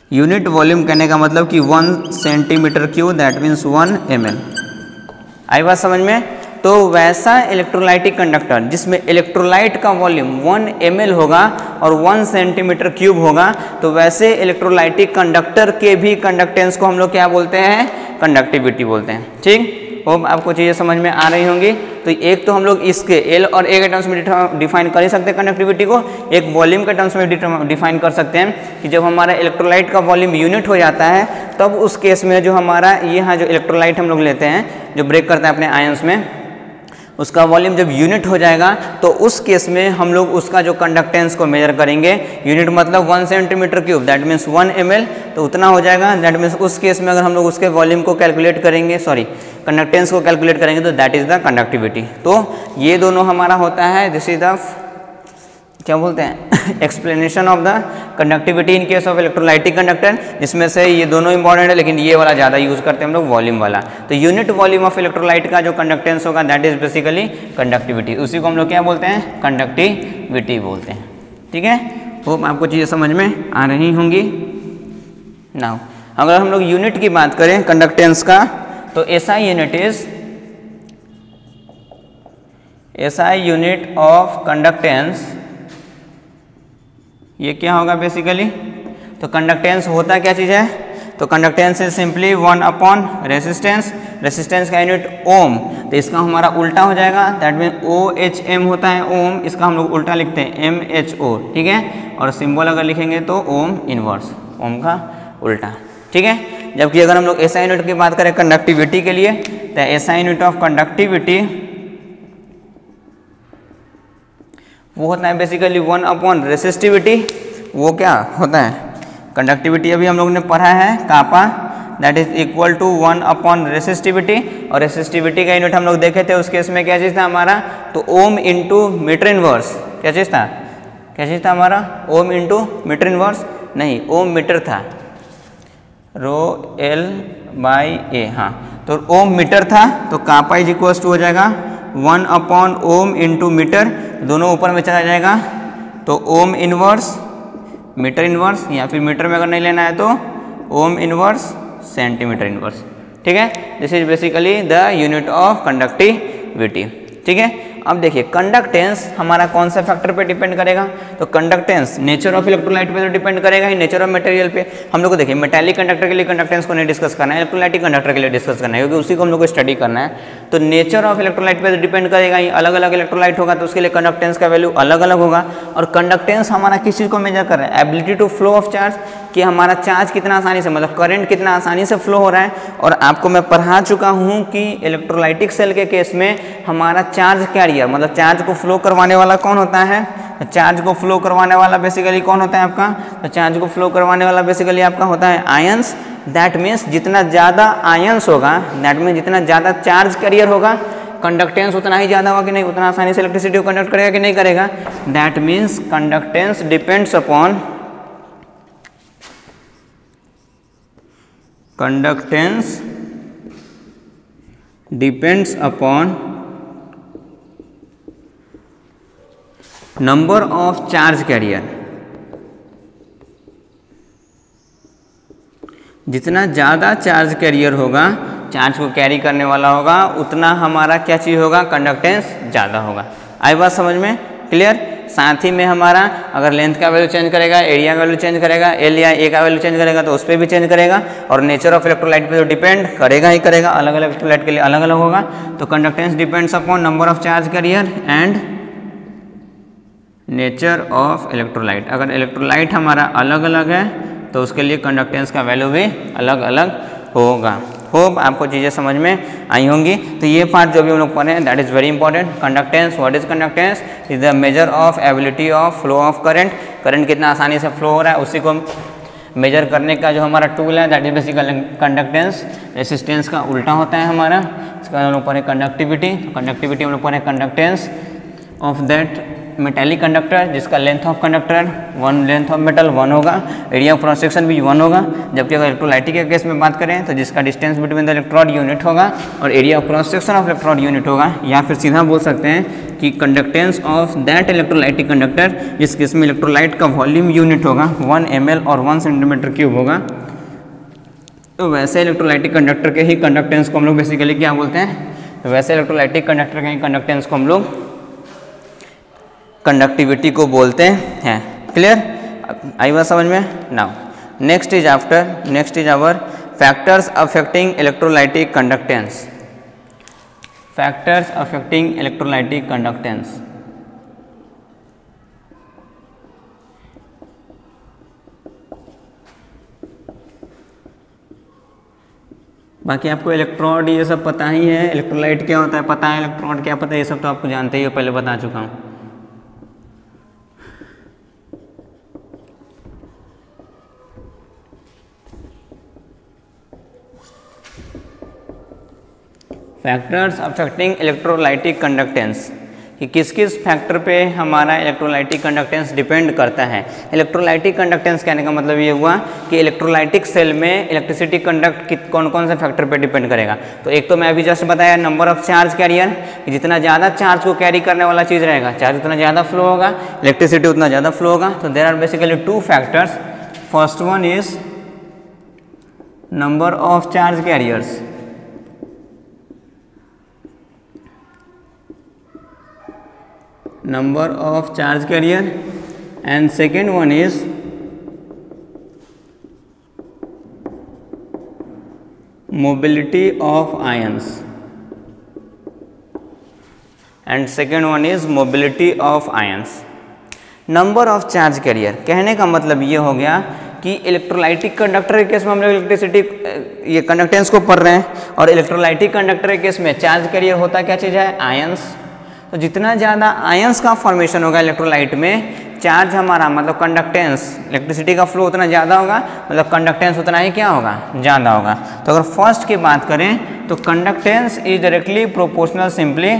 unit volume कहने का मतलब कि one centimetre cube, that means one M L. आई बात समझ में? तो वैसा इलेक्ट्रोलाइटिक कंडक्टर जिसमें इलेक्ट्रोलाइट का वॉल्यूम वन एम एल होगा और वन सेंटीमीटर क्यूब होगा, तो वैसे इलेक्ट्रोलाइटिक कंडक्टर के भी कंडक्टेंस को हम लोग क्या बोलते हैं? कंडक्टिविटी बोलते हैं। ठीक, होप आपको चीज़ें समझ में आ रही होंगी। तो एक तो हम लोग इसके एल और ए के टर्म्स में डिफाइन कर ही सकते हैं कंडक्टिविटी को, एक वॉल्यूम के टर्म्स में डिफाइन कर सकते हैं कि जब हमारा इलेक्ट्रोलाइट का वॉल्यूम यूनिट हो जाता है तब उस केस में जो हमारा यहाँ जो इलेक्ट्रोलाइट हम लोग लेते हैं जो ब्रेक करता है अपने आयंस में, उसका वॉल्यूम जब यूनिट हो जाएगा तो उस केस में हम लोग उसका जो कंडक्टेंस को मेजर करेंगे। यूनिट मतलब one centimetre cube, that means one M L, तो उतना हो जाएगा। दैट मीन्स उस केस में अगर हम लोग उसके वॉल्यूम को कैलकुलेट करेंगे, सॉरी कंडक्टेंस को कैलकुलेट करेंगे, तो दैट इज द कंडक्टिविटी। तो ये दोनों हमारा होता है, दिस इज द क्या बोलते हैं explanation of the conductivity in case of electrolytic conductor, जिसमें से ये दोनों इंपॉर्टेंट है लेकिन ये वाला ज़्यादा यूज़ करते हैं हम लोग, वॉल्यूम वाला। तो यूनिट वॉल्यूम ऑफ इलेक्ट्रोलाइट का जो कंडक्टेंस होगा दैट इज बेसिकली कंडक्टिविटी, उसी को हम लोग क्या बोलते हैं? कंडक्टिविटी बोलते हैं। ठीक है, होप आपको चीज़ें समझ में आ रही होंगी। नाउ अगर हम लोग यूनिट की बात करें कंडक्टेंस का, तो SI unit is SI unit of conductance, ये क्या होगा बेसिकली? तो कंडक्टेंस होता क्या चीज़ है? तो conductance is simply one upon resistance, resistance का यूनिट ओम, तो इसका हमारा उल्टा हो जाएगा, that mean O H M होता है ओम, इसका हम लोग उल्टा लिखते हैं एम एच ओ। ठीक है, और सिंबल अगर लिखेंगे तो ओम इनवर्स, ओम का उल्टा। ठीक है, जबकि अगर हम लोग एसआई यूनिट की बात करें कंडक्टिविटी के लिए, तो एसआई यूनिट ऑफ कंडक्टिविटी वो होता है बेसिकली वन अपॉन रेसिस्टिविटी। वो क्या होता है? कंडक्टिविटी अभी हम लोग ने पढ़ा है kappa, that is equal to one upon resistivity, और रेसिस्टिविटी का यूनिट हम लोग देखे थे उस केस में क्या चीज़ था हमारा? तो ओम इंटू मीटर इनवर्स। क्या चीज़ था? क्या चीज़ था हमारा? ओम इंटू मीटर इनवर्स नहीं, ओम मीटर था, रो एल बाई ए, हाँ, तो ओम मीटर था, तो कापा इज इक्वल्स टू हो जाएगा one upon ohm into metre, दोनों ऊपर में चला जाएगा, तो ओम इनवर्स मीटर इनवर्स, या फिर मीटर में अगर नहीं लेना है तो ओम इनवर्स सेंटीमीटर इनवर्स। ठीक है, this is basically the unit of conductivity. ठीक है, अब देखिए कंडक्टेंस हमारा कौन सा फैक्टर पे डिपेंड करेगा? तो कंडक्टेंस नेचर ऑफ इलेक्ट्रोलाइट पे तो डिपेंड करेगा ही, नेचर ऑफ मटेरियल पे। हम लोग को देखिए मेटालिक कंडक्टर के लिए कंडक्टेंस को नहीं डिस्कस करना है, इलेक्ट्रोलाइटिक कंडक्टर के लिए डिस्कस करना है, क्योंकि उसी को हम लोग को स्टडी करना है। तो नेचर ऑफ इलेक्ट्रोलाइट पे तो डिपेंड करेगा ही, अलग अलग इलेक्ट्रोलाइट होगा तो उसके लिए कंडक्टेंस का वैल्यू अलग अलग होगा। और कंडक्टेंस हमारा किस चीज़ को मेजर कर रहा है? Ability to flow of charge, कि हमारा चार्ज कितना आसानी से, मतलब करंट कितना आसानी से फ्लो हो रहा है। और आपको मैं पढ़ा चुका हूँ कि इलेक्ट्रोलाइटिक सेल के केस में हमारा चार्ज कैरियर, मतलब चार्ज को फ्लो करवाने वाला कौन होता है? तो चार्ज को फ्लो करवाने वाला बेसिकली कौन होता है आपका? तो चार्ज को फ्लो करवाने वाला बेसिकली आपका होता है आयंस। दैट मीन्स जितना ज़्यादा आयंस होगा, दैट मीन्स जितना ज़्यादा चार्ज कैरियर होगा, कंडक्टेंस उतना ही ज़्यादा होगा कि नहीं, उतना आसानी से इलेक्ट्रिसिटी को कंडक्ट करेगा कि नहीं करेगा। That means conductance depends upon conductance depends upon number of charge carrier। जितना ज़्यादा चार्ज कैरियर होगा, चार्ज को कैरी करने वाला होगा, उतना हमारा क्या चीज़ होगा? कंडक्टेंस ज़्यादा होगा। आई बात समझ में? क्लियर? साथ ही में हमारा अगर लेंथ का वैल्यू चेंज करेगा, एरिया का वैल्यू चेंज करेगा, एल या ए का वैल्यू चेंज करेगा तो उस पर भी चेंज करेगा। और नेचर ऑफ इलेक्ट्रोलाइट पे तो डिपेंड करेगा ही करेगा, अलग अलग इलेक्ट्रोलाइट के लिए अलग अलग होगा। तो conductance depends upon number of charge carrier and nature of electrolyte. अगर इलेक्ट्रोलाइट हमारा अलग अलग है तो उसके लिए कंडक्टेंस का वैल्यू भी अलग अलग होगा। होप आपको चीज़ें समझ में आई होंगी। तो ये पार्ट जो भी हम लोग पढ़े हैं that is very important. Conductance, what is conductance? Is the measure of ability of flow of current. Current कितना आसानी से फ्लो हो रहा है उसी को मेजर करने का जो हमारा टूल है that is basically conductance. Resistance का उल्टा होता है हमारा, इसका हम लोग पढ़े कंडक्टिविटी। कंडक्टिविटी हम लोग पढ़े conductance of that metallic conductor जिसका length of conductor one, length of metal one होगा, एरिया ऑफ क्रॉस सेक्शन भी वन होगा। जबकि अगर इलेक्ट्रोलाइटिक के केस में बात करें तो जिसका distance between the electrode unit होगा और area of cross section of electrode unit होगा, या फिर सीधा बोल सकते हैं कि conductance of that electrolytic conductor जिस केस में इलेक्ट्रोलाइट का वॉल्यूम यूनिट होगा वन एम एल और वन सेंटीमीटर क्यूब होगा। तो वैसे इलेक्ट्रोलाइटिक कंडक्टर के ही कंडक्टेंस को हम लोग बेसिकली क्या बोलते हैं, तो वैसे इलेक्ट्रोलाइटिक कंडक्टर के ही कंडक्टेंस को हम लोग कंडक्टिविटी को बोलते हैं। क्लियर, आई बात समझ में? Now next is after next is our factors affecting electrolytic conductance. Factors affecting electrolytic conductance. बाकी आपको इलेक्ट्रोड ये सब पता ही है, इलेक्ट्रोलाइट क्या होता है पता है, इलेक्ट्रोड क्या पता है, ये सब तो आपको जानते ही हो, पहले बता चुका हूँ। फैक्टर्स अफेक्टिंग इलेक्ट्रोलाइटिक कंडक्टेंस, कि किस किस फैक्टर पे हमारा इलेक्ट्रोलाइटिक कंडक्टेंस डिपेंड करता है। इलेक्ट्रोलाइटिक कंडक्टेंस कहने का मतलब ये हुआ कि इलेक्ट्रोलाइटिक सेल में इलेक्ट्रिसिटी कंडक्ट कौन कौन से फैक्टर पे डिपेंड करेगा। तो एक तो मैं अभी जस्ट बताया नंबर ऑफ चार्ज कैरियर, जितना ज़्यादा चार्ज को कैरी करने वाला चीज़ रहेगा, चार्ज उतना ज़्यादा फ्लो होगा, इलेक्ट्रिसिटी उतना ज़्यादा फ्लो होगा। तो there are basically two factors. First one is number of charge carriers, number of charge carrier, and second one is mobility of ions, and second one is mobility of ions. Number of charge carrier कहने का मतलब ये हो गया कि electrolytic conductor के case में हम लोग इलेक्ट्रिसिटी ये कंडक्टेंस को पढ़ रहे हैं, और इलेक्ट्रोलाइटिक कंडक्टर के केस में चार्ज कैरियर होता क्या चीज़ है, आयंस। तो जितना ज़्यादा आयंस का फॉर्मेशन होगा इलेक्ट्रोलाइट में, चार्ज हमारा मतलब कंडक्टेंस, इलेक्ट्रिसिटी का फ्लो उतना ज़्यादा होगा, मतलब कंडक्टेंस उतना ही क्या होगा, ज़्यादा होगा। तो अगर फर्स्ट की बात करें तो conductance is directly proportional simply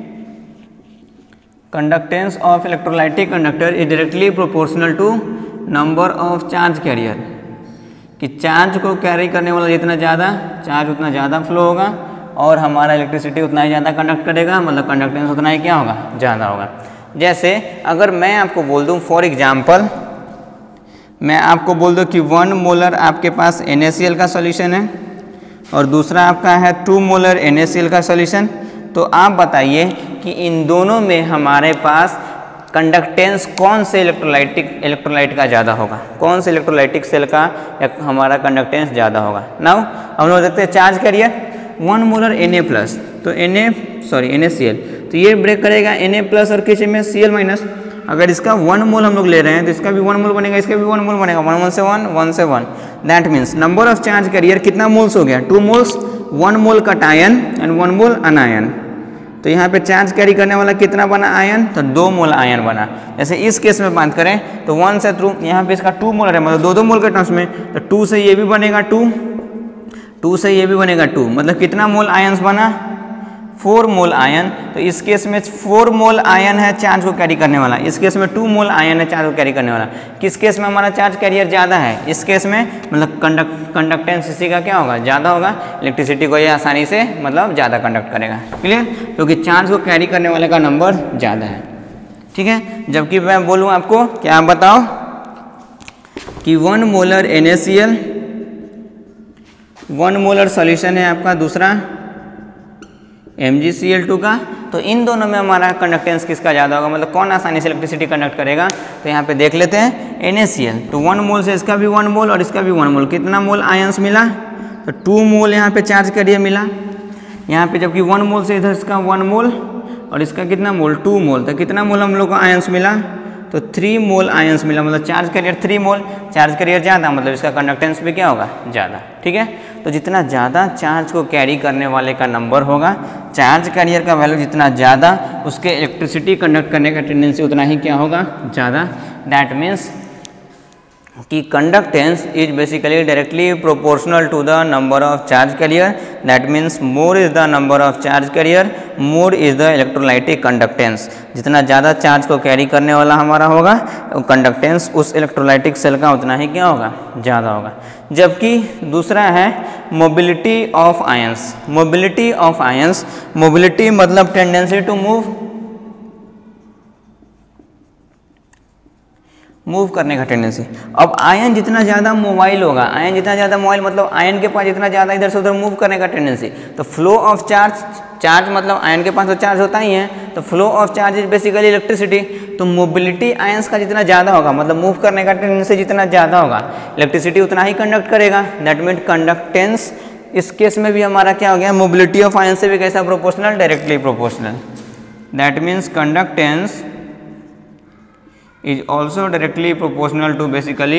conductance of electrolytic conductor is directly proportional to number of charge carrier, कि चार्ज को कैरी करने वाला जितना ज़्यादा चार्ज उतना ज़्यादा फ्लो होगा और हमारा इलेक्ट्रिसिटी उतना ही ज़्यादा कंडक्ट करेगा, मतलब कंडक्टेंस उतना ही क्या होगा, ज़्यादा होगा। जैसे अगर मैं आपको बोल दूं फॉर एग्जांपल, मैं आपको बोल दूं कि वन मोलर आपके पास एन ए सी एल का सॉल्यूशन है और दूसरा आपका है two molar N A C L का सॉल्यूशन, तो आप बताइए कि इन दोनों में हमारे पास कंडक्टेंस कौन से इलेक्ट्रोलाइटिक इलेक्ट्रोलाइट का ज़्यादा होगा, कौन से इलेक्ट्रोलाइटिक सेल का हमारा कंडक्टेंस ज़्यादा होगा। नाउ हम लोग देखते हैं charge carrier, one molar N A plus, तो N A sorry N A C L, तो ये ब्रेक करेगा एन ए प्लस और किसी में सी एल माइनस। अगर इसका वन मोल हम लोग ले रहे हैं तो इसका भी वन मोल बनेगा, इसका भी वन मोल बनेगा, वन वन से वन, वन से one. That means number of charge carrier कितना मोल्स हो गया, two moles, one mole cation and one mole anion. तो यहाँ पे चार्ज कैरी करने वाला कितना बना आयन, तो दो मोल आयन बना। जैसे इस केस में बात करें तो वन से थ्रू यहाँ पे इसका टू मोल है, मतलब दो दो मोल के टर्म्स में, तो टू से ये भी बनेगा टू, टू से ये भी बनेगा टू, मतलब कितना मोल आयंस बना, फोर मोल आयन। तो इस केस में फोर मोल आयन है चार्ज को कैरी करने वाला, इस केस में टू मोल आयन है चार्ज को कैरी करने वाला। किस केस में हमारा चार्ज कैरियर ज़्यादा है, इस केस में मतलब कंडक्ट कंडक्टेंस इसी का क्या होगा, ज़्यादा होगा, इलेक्ट्रिसिटी को ये आसानी से मतलब ज़्यादा कंडक्ट करेगा। क्लियर, क्योंकि चार्ज को कैरी करने वाले का नंबर ज़्यादा है। ठीक है, जबकि मैं बोलूँ आपको क्या, आप बताओ कि one molar N A C L, one molar solution है आपका दूसरा M G C L two का, तो इन दोनों में हमारा कंडक्टेंस किसका ज़्यादा होगा, मतलब कौन आसानी से इलेक्ट्रिसिटी कंडक्ट करेगा। तो यहाँ पे देख लेते हैं एन ए सी एल, तो वन मोल से इसका भी वन मोल और इसका भी वन मोल, कितना मोल आयंस मिला, तो टू मोल यहाँ पे चार्ज कैरियर मिला यहाँ पे, जबकि वन मोल से इधर इसका वन मोल और इसका कितना मोल, टू मोल, तो कितना मोल हम लोग को आयंस मिला, तो थ्री मोल आयंस मिला, मतलब charge carrier three mole, charge carrier ज़्यादा मतलब इसका कंडक्टेंस भी क्या होगा, ज़्यादा। ठीक है, तो जितना ज़्यादा चार्ज को कैरी करने वाले का नंबर होगा, चार्ज कैरियर का वैल्यू जितना ज़्यादा, उसके इलेक्ट्रिसिटी कंडक्ट करने का टेंडेंसी उतना ही क्या होगा, ज़्यादा। दैट मीन्स कि conductance is basically directly proportional to the number of charge carrier, that means more is the number of charge carrier more is the electrolytic conductance. जितना ज़्यादा चार्ज को कैरी करने वाला हमारा होगा कंडक्टेंस उस इलेक्ट्रोलाइटिक सेल का उतना ही क्या होगा, ज़्यादा होगा। जबकि दूसरा है mobility of ions. Mobility of ions, mobility मतलब टेंडेंसी टू मूव, मूव करने का टेंडेंसी। अब आयन जितना ज़्यादा मोबाइल होगा, आयन जितना ज़्यादा मोबाइल मतलब आयन के पास जितना ज़्यादा इधर से उधर मूव करने का टेंडेंसी, तो फ्लो ऑफ चार्ज, चार्ज मतलब आयन के पास तो चार्ज होता ही है, तो flow of charge is basically electricity. तो मोबिलिटी आयंस का जितना ज़्यादा होगा मतलब मूव करने का टेंडेंसी जितना ज़्यादा होगा, इलेक्ट्रिसिटी उतना ही कंडक्ट करेगा। दैट मीन कंडक्टेंस इस केस में भी हमारा क्या हो गया, मोबिलिटी ऑफ आयंस से भी कैसा proportional, directly proportional. That means conductance is also directly proportional to basically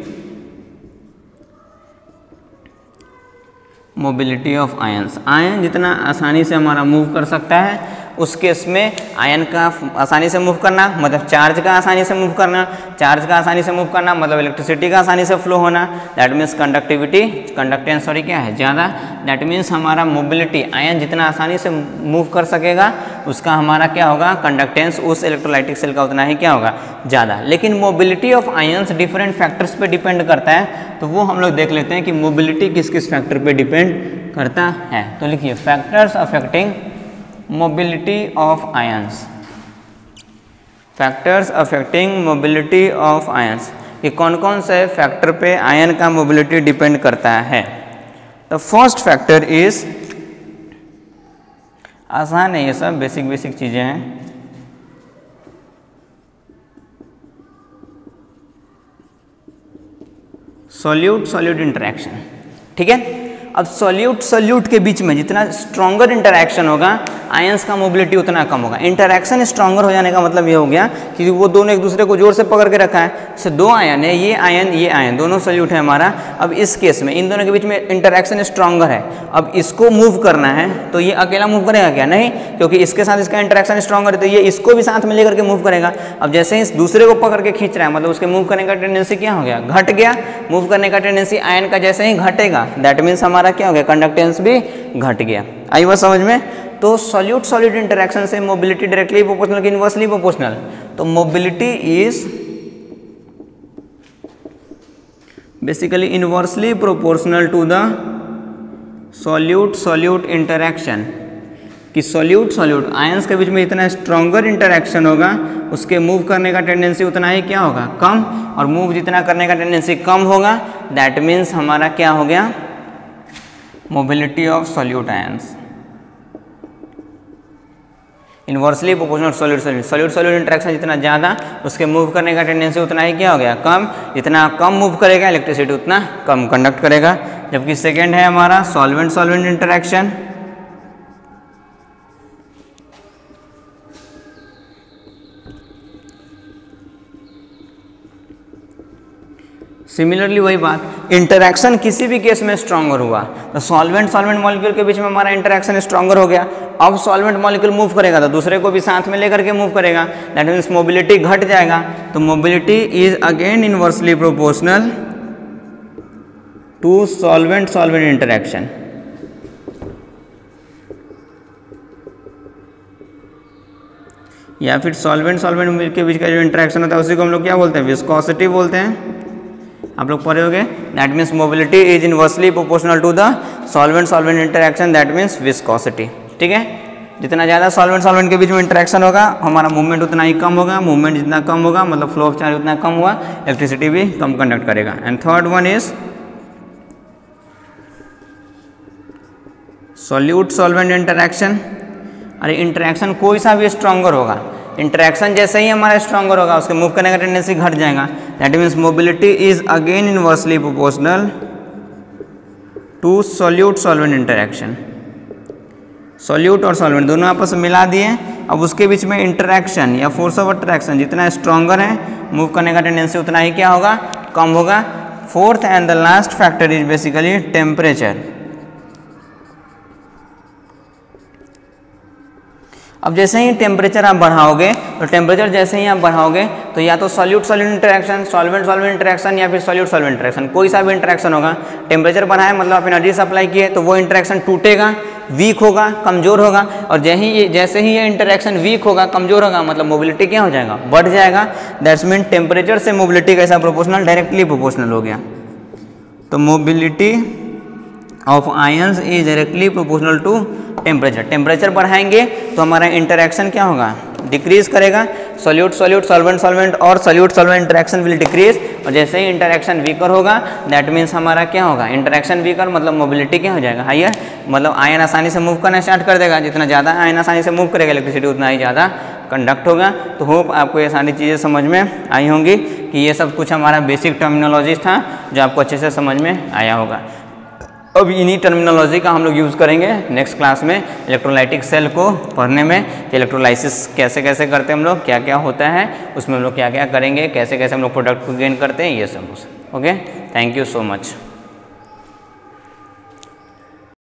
mobility of ions। Ion जितना आसानी से हमारा मूव कर सकता है उस केस में आयन का आसानी से मूव करना मतलब चार्ज का आसानी से मूव करना, चार्ज का आसानी से मूव करना मतलब इलेक्ट्रिसिटी का आसानी से फ्लो होना। That means conductivity, conductance sorry क्या है, ज़्यादा। दैट मीन्स हमारा मोबिलिटी, आयन जितना आसानी से मूव कर सकेगा उसका हमारा क्या होगा, कंडक्टेंस उस इलेक्ट्रोलाइटिक सेल का उतना ही क्या होगा, ज़्यादा। लेकिन mobility of ions different factors पे डिपेंड करता है, तो वो हम लोग देख लेते हैं कि मोबिलिटी किस किस फैक्टर पे डिपेंड करता है। तो लिखिए factors affecting mobility of ions, factors affecting mobility of ions, ये कौन कौन से फैक्टर पे आयन का मोबिलिटी डिपेंड करता है। द फर्स्ट फैक्टर इज, आसान है ये सब, बेसिक बेसिक चीज़ें हैं। सॉल्यूट सॉल्यूट इंटरेक्शन, ठीक है। अब सॉल्यूट सॉल्यूट के बीच में जितना स्ट्रॉन्गर इंटरैक्शन होगा आयंस का मोबिलिटी उतना कम होगा। इंटरैक्शन स्ट्रॉन्गर हो जाने का मतलब ये हो गया कि वो दोनों एक दूसरे को जोर से पकड़ के रखा है। जैसे दो आयन है, ये आयन ये आयन दोनों सॉल्यूट है हमारा। अब इस केस में इन दोनों के बीच में इंटरैक्शन स्ट्रॉन्गर है। अब इसको मूव करना है तो ये अकेला मूव करेगा क्या, नहीं, क्योंकि इसके साथ इसका इंटरैक्शन स्ट्रॉन्गर है तो ये इसको भी साथ में लेकर के मूव करेगा। अब जैसे ही इस दूसरे को पकड़ के खींच रहा है मतलब उसके मूव करने का टेंडेंसी क्या हो गया, घट गया। मूव करने का टेंडेंसी आयन का जैसे ही घटेगा दैट मीन्स हमारा क्या हो गया, कंडक्टेंस भी घट गया। आई बात समझ में। तो सॉल्यूट सॉल्यूट इंटरेक्शन से मोबिलिटी डायरेक्टली प्रोपोर्शनल कि इनवर्सली प्रोपोर्शनल, तो mobility is basically inversely proportional to the solute solute interaction. कि सॉल्यूट सॉल्यूट आयंस के बीच में इतना स्ट्रॉन्गर इंटरेक्शन होगा उसके मूव करने का टेंडेंसी उतना ही क्या होगा, कम, और मूव जितना करने का टेंडेंसी कम होगा दैट मीन्स हमारा क्या हो गया, mobility of solute ions inversely proportional solute solute solute solute interaction जितना ज़्यादा उसके मूव करने का टेंडेंसी उतना ही क्या हो गया, कम। जितना कम मूव करेगा इलेक्ट्रिसिटी उतना कम कंडक्ट करेगा। जबकि सेकेंड है हमारा सॉल्वेंट सॉल्वेंट इंटरेक्शन। सिमिलरली वही बात, इंटरैक्शन किसी भी केस में स्ट्रॉन्गर हुआ तो सॉल्वेंट सॉल्वेंट मॉलिक्यूल के बीच में हमारा इंटरैक्शन स्ट्रॉन्गर हो गया। अब सॉल्वेंट मॉलिक्यूल मूव करेगा तो दूसरे को भी साथ में लेकर के मूव करेगा, दैट मीन्स मोबिलिटी घट जाएगा। तो mobility is again inversely proportional to solvent solvent interaction. या फिर सॉल्वेंट सॉल्वेंट के बीच का जो इंटरैक्शन होता है उसी को हम लोग क्या बोलते हैं, विस्कोसिटी बोलते हैं। आप लोग पढ़े होंगे, that means mobility is inversely proportional to the solvent solvent interaction, that means viscosity. ठीक है, जितना ज़्यादा सॉल्वेंट सॉल्वेंट के बीच में इंटरैक्शन होगा हमारा मूवमेंट उतना ही कम होगा। मूवमेंट जितना कम होगा मतलब फ्लो ऑफ चार्ज उतना कम हुआ, इलेक्ट्रिसिटी भी कम कंडक्ट करेगा। And third one is solute solvent interaction. अरे इंटरैक्शन कोई सा भी स्ट्रॉन्गर होगा, इंटरैक्शन जैसे ही हमारा स्ट्रॉन्गर होगा उसके मूव करने का टेंडेंसी घट जाएगा, that means mobility is again inversely proportional to solute solvent interaction. Solute और सॉल्वेंट दोनों आपस में मिला दिए, अब उसके बीच में इंटरैक्शन या फोर्स ऑफ अट्रैक्शन जितना स्ट्रॉन्गर है मूव करने का टेंडेंसी उतना ही क्या होगा, कम होगा। Fourth and the last factor is basically temperature. अब जैसे ही टेम्परेचर आप बढ़ाओगे तो टेम्परेचर जैसे ही आप बढ़ाओगे तो या तो solute solute interaction, solvent solvent interaction या फिर सॉल्यूट सॉल्वेंट इंटरेक्शन, कोई सा भी इंटरेक्शन होगा। टेम्परेचर बढ़ाए मतलब आप एनर्जी सप्लाई किए तो वो इंटरेक्शन टूटेगा, वीक होगा, कमज़ोर होगा, और जैसे ही जैसे ही ये इंटरेक्शन वीक होगा, कमज़ोर होगा, मतलब मोबिलिटी क्या हो जाएगा, बढ़ जाएगा। दैट्स मीन टेम्परेचर से मोबिलिटी कैसा प्रोपोर्शनल, डायरेक्टली प्रोपोर्शनल हो गया। तो mobility of ions is directly proportional to temperature. Temperature बढ़ाएंगे तो हमारा इंटरेक्शन क्या होगा, डिक्रीज करेगा। सॉल्यूट सॉल्यूट सॉल्वेंट सॉल्वेंट और solute solvent interaction will decrease, और जैसे ही इंटरेक्शन वीकर होगा दैट मीन्स हमारा क्या होगा, इंटरेक्शन वीकर, मतलब मोबिलिटी क्या हो जाएगा, हाइयर, मतलब आयन आसानी से मूव करना स्टार्ट कर देगा। जितना ज़्यादा आयन आसानी से मूव करेगा इलेक्ट्रिसिटी उतना ही ज़्यादा कंडक्ट होगा। तो होप आपको ये सारी चीज़ें समझ में आई होंगी कि ये सब कुछ हमारा बेसिक टर्मिनोलॉजी था जो आपको अच्छे से समझ में आया होगा। अब इन्हीं टर्मिनोलॉजी का हम लोग यूज़ करेंगे नेक्स्ट क्लास में इलेक्ट्रोलाइटिक सेल को पढ़ने में, कि इलेक्ट्रोलाइसिस कैसे कैसे करते हैं हम लोग, क्या क्या होता है उसमें हम लोग क्या क्या करेंगे, कैसे कैसे हम लोग प्रोडक्ट को गेन करते हैं, ये सब। Okay, thank you so much.